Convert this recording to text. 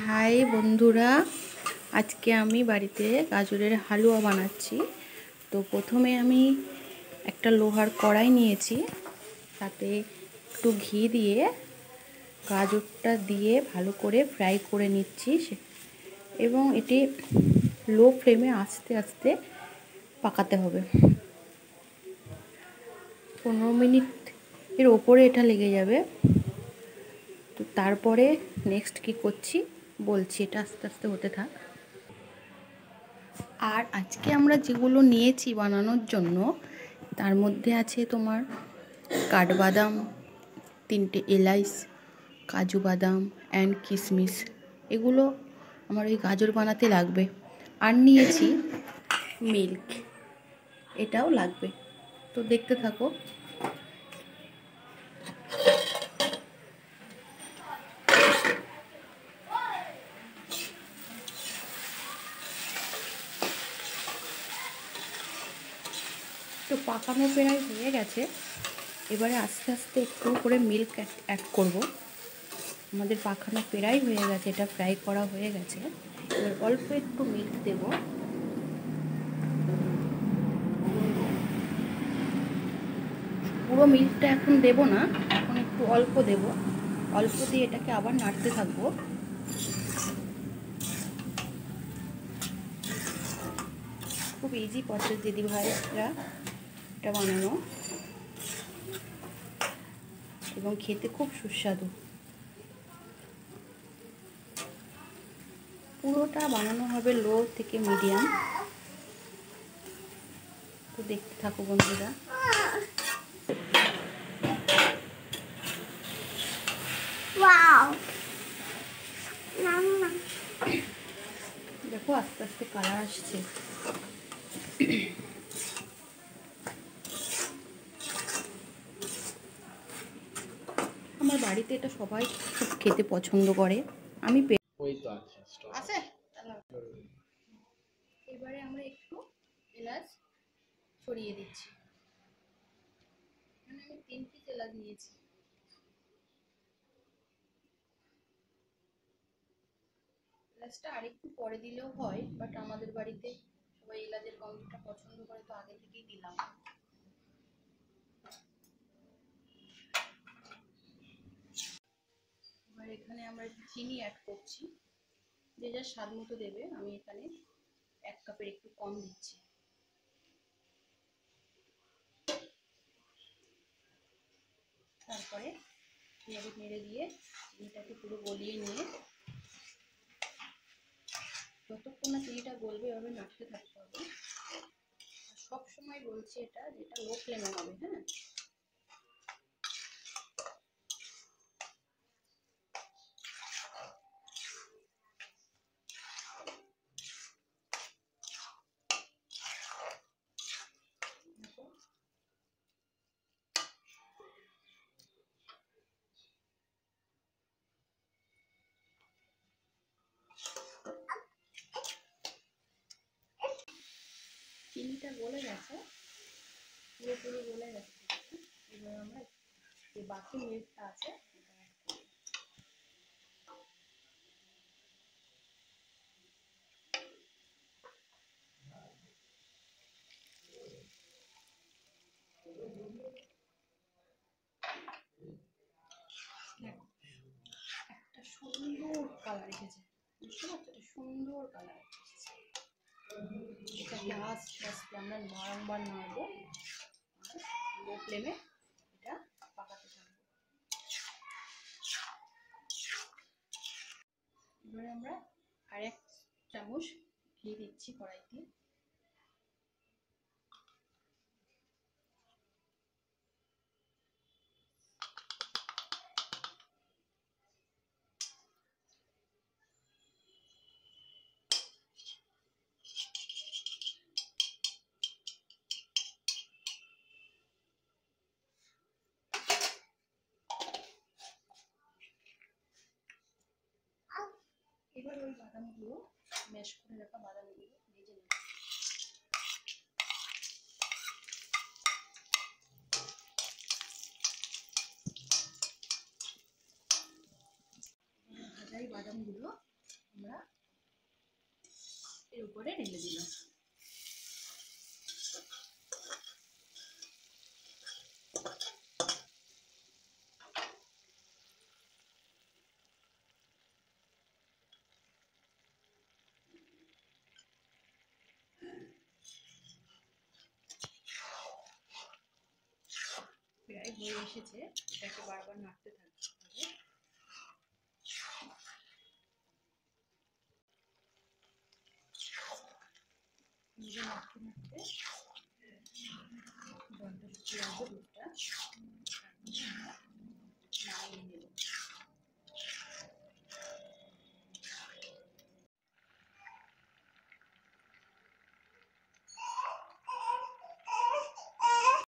High বন্ধুরা, আজকে আমি বাড়িতে গাজরের হালুয়া বানাচ্ছি। তো প্রথমে আমি একটা লোহার কড়াই নিয়েছি, তাতে একটু ঘি দিয়ে গাজরটা দিয়ে ভালো করে ফ্রাই করে নিচ্ছি এবং এটি লো ফ্লেমে আস্তে আস্তে পাকাতে হবে। 15 মিনিট এর ওপরে এটা লেগে যাবে। তো তারপরে নেক্সট কি করছি বলছি, এটা আস্তে আস্তে হতে থাক। আর আজকে আমরা যেগুলো নিয়েছি বানানোর জন্য, তার মধ্যে আছে তোমার কাঠবাদাম, 3টে এলাচ, কাজু বাদাম অ্যান্ড কিশমিশ। এগুলো আমার ওই গাজর বানাতে লাগবে। আর নিয়েছি মিল্ক, এটাও লাগবে। তো দেখতে থাকো। তো পাকানো প্রায় হয়ে গেছে। এবারে আস্তে আস্তে একটু করে মিল্ক অ্যাড করব। আমাদের পাখানো প্রায় হয়ে গেছে, এটা ফ্রাই করা হয়ে গেছে। এবার অল্প একটু মিল্ক দেব। পুরো মিল্কটা এখন দেব না, এখন একটু অল্প দেব। অল্প দিয়ে এটাকে আবার নাড়তে থাকবো। খুব ইজি প্রসেস দিদিভাইরা এটা বানানো, এবং খেতে খুব সুস্বাদু। পুরোটা বানানো হবে লো থেকে মিডিয়াম। তো দেখতে থাকো বন্ধুরা। দেখো আস্তে আস্তে কালার আসছে। আমার বাড়িতে এটা সবাই খুব খেতে পছন্দ করে। আমি আছে। এবারে আমরা একটু এলাচ ছড়িয়ে দিচ্ছি। এখানে আমি 3 পিস এলাচ নিয়েছি। এলাচটা আরেকটু পরে দিলেও হয়, বাট আমাদের বাড়িতে সবাই এলাচের গন্ধটা পছন্দ করে, তো আগে থেকেই দিলাম। এবার এখানে আমরা চিনি অ্যাড করছি, যে যার স্বাদ মতো দেবে। আমি এখানে 1 কাপের একটু কম দিচ্ছি। তারপরে নেড়ে দিয়ে চিনিটাকে পুরো গলিয়ে নিয়ে, যতক্ষণ না চিনিটা গলবে এভাবে নাড়তে থাকতে হবে। সব সময় বলছি এটা যেটা লো ফ্লেমে হবে। হ্যাঁ, চিনিটা গলে গেছে, পুরোপুরি গলে গেছে। এবার আমরা যে বাকি মিল্কটা আছে একটা সুন্দর কালার এসেছে। বুঝতে পারছো, একটা সুন্দর কালার এসেছে। এটাকে আস্তে আস্তে আমরা বারংবার নাড়বো আর লো ফ্লেমে এটা পাকাতে থাকবো। এবারে আমরা আরেক চামচ ঘি দিচ্ছি কড়াইতে। এবার ওই বাদামগুলো, ম্যাশ করে রাখা বাদামগুলো ভেজে নেব। ভাজা এই বাদামগুলো আমরা এর উপরে ঢেলে দিলাম। প্রায় হয়ে এসেছে, এটাকে বারবার নাড়তে থাকতে হবে। নাড়তে নাড়তে জলটা শুকিয়ে আসবে।